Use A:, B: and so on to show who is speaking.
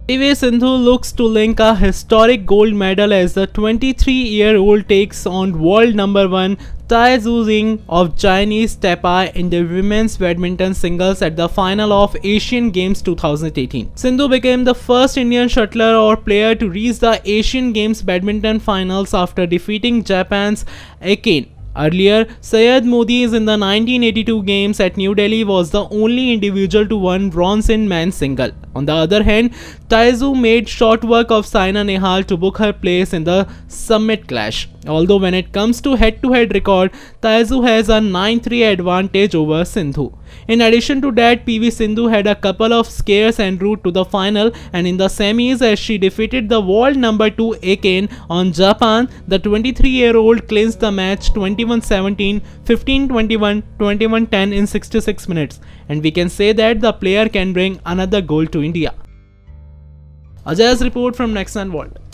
A: PV Sindhu looks to link a historic gold medal as the 23-year-old takes on world number 1 Tai Tzu Ying of Chinese Taipei in the women's badminton singles at the final of Asian Games 2018. Sindhu became the first Indian shuttler or player to reach the Asian Games badminton finals after defeating Japan's Akane. Earlier, Syed Modi's in the 1982 Games at New Delhi was the only individual to win bronze in men's single. On the other hand, Tai Tzu made short work of Saina Nehwal to book her place in the summit clash. Although when it comes to head-to-head record, Tai Tzu has a 9-3 advantage over Sindhu. In addition to that, PV Sindhu had a couple of scares en route to the final, and in the semis as she defeated the world number 2 Akane on Japan, the 23-year-old clinched the match 21-17, 15-21, 21-10 in 66 minutes. And we can say that the player can bring another gold to India. Ajay's report from Nexan World.